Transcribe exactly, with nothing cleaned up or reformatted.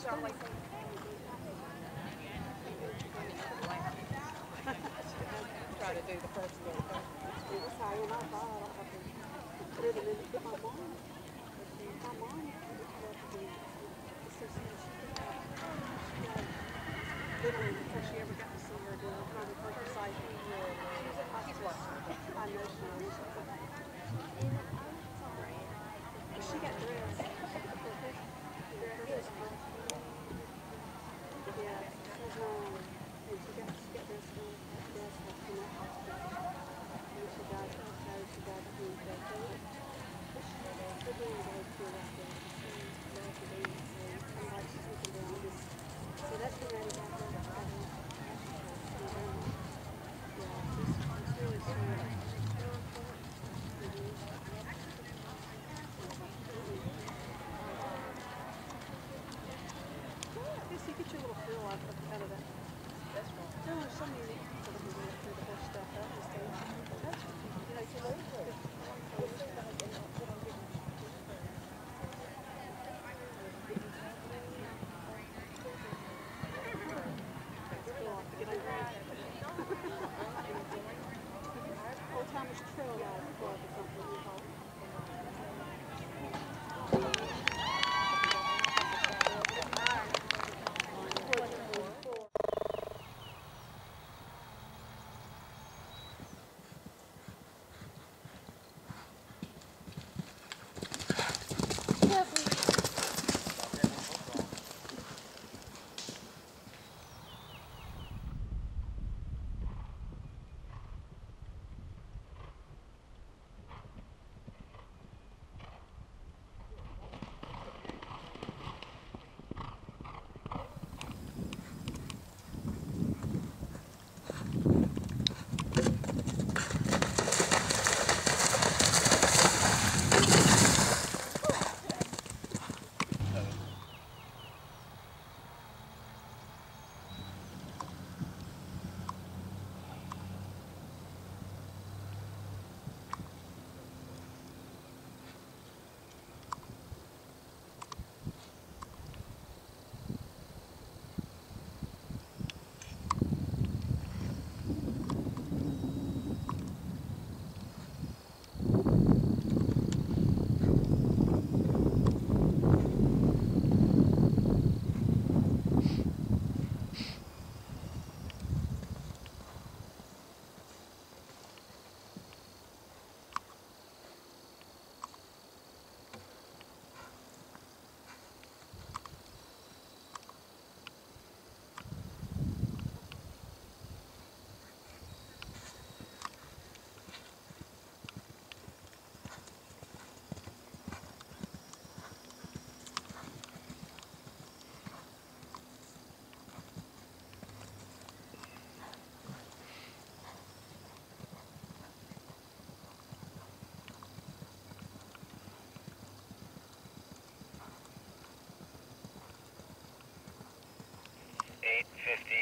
guys are always saying, try to do the first little thing. That's how I am. I thought I have to put it in and get my mom. My mom literally before she ever got to see her doing kind of her site. She's at hospital. I know she is. She got dressed. Yeah, she's um, and she got she got dressed in that hospital. And she got okay, she got the We're doing a road tour right there. I'm like she's looking down this. So that's the ready back there. Yeah, she's, she's really sweet. You get your little feel out of, out of that. That's right. There are so many people that do through the whole stuff. That was the, that's, you know, you know, Old Timers Trail Ride Club or something we call it. eight fifty